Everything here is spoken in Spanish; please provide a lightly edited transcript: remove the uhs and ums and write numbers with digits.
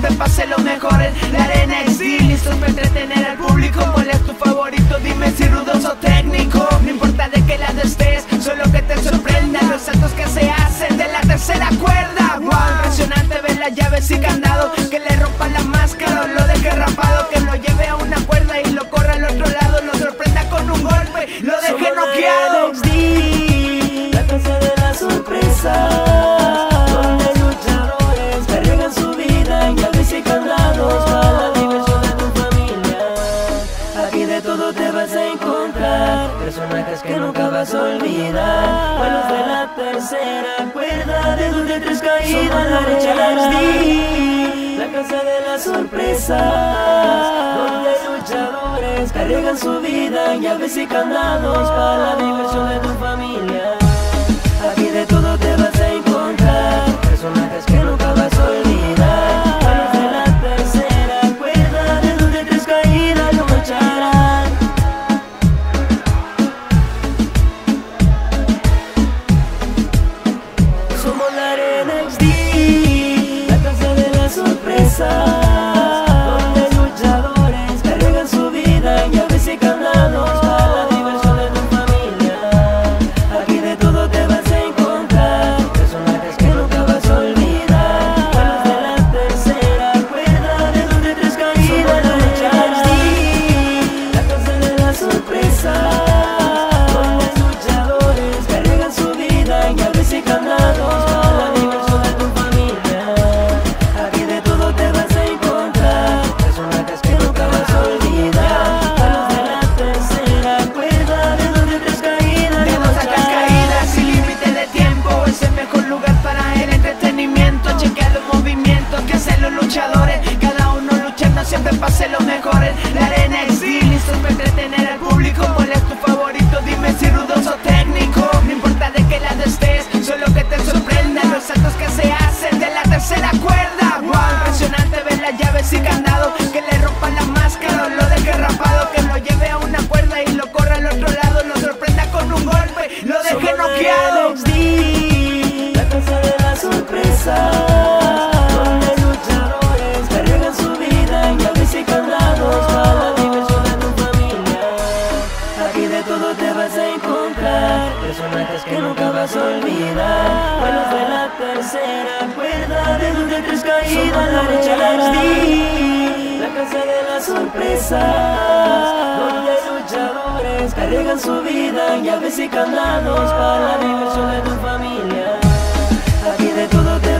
siempre pase lo mejor en la arena XD. Listos para entretener al público. ¿Cuál es tu favorito? Dime si rudos o técnico. No importa de qué lado estés, solo que te sorprenda los saltos que se hacen de la tercera cuerda. Wow, impresionante ver las llaves y candado, que le rompa la máscara o lo deje rapado, que lo lleve a una cuerda y lo corra al otro lado, lo sorprenda con un golpe, lo deje noqueado. XD, la casa de la sorpresa, donde luchadores que arriesgan su vida en llaves y candados para la diversión de tu familia. Aquí de todo te vas a encontrar, personajes que nunca vas a olvidar, vuelos de la tercera cuerda, de 2 de 3 caídas, la derecha XD, la casa de la sorpresa, donde luchadores que arriesgan su vida en llaves y candados para la diversión de tu familia. Aquí de todo te vas a encontrar, personajes que nunca vas a olvidar, vuelos de la tercera cuerda, de 2 de 3 caídas no marcharán. Somos la arena XD, la casa de la sorpresa, donde luchadores que arriesgan su vida en llaves y candados para la diversión de tu familia. Aquí de todo te vas a encontrar, personajes que nunca vas a olvidar, vuelos de la tercera cuerda, de 2 de 3 caídas no XD, la casa de la sorpresa, donde luchadores que arriesgan su vida en llaves y candados para la diversión de tu familia. Aquí de todo te vas a encontrar, personajes que nunca vas a olvidar, vuelos de la tercera cuerda, de 2 de 3 caídas De no 2 a 3 caídas sin límite de tiempo, es el mejor lugar para el entretenimiento. Chequea los movimientos que hacen los luchadores, cada uno luchando siempre pase lo mejor en la arena XD. Listos para entretener al público. ¿Cuál es tu favorito? Dime si rudos o técnico. No importa de qué lado estés, solo que te sorprenda los saltos que se hacen de la tercera cuerda. Wow, impresionante ver las llaves y candado, que le rompan la máscara o lo deje rapado, que lo lleve a una cuerda y lo corra al otro lado, lo sorprenda con un golpe, lo deje noqueado. XD, la casa de la sorpresa, donde luchadores que arriesgan su vida en llaves y candados para la diversión de tu familia. Aquí de todo te vas a encontrar, personajes que nunca vas a olvidar, vuelos de la tercera cuerda, de 2 de 3 caídas la derecha XD, la casa de la sorpresa, donde luchadores que arriesgan su vida en llaves y candados para la diversión de tu familia. Aquí de todo te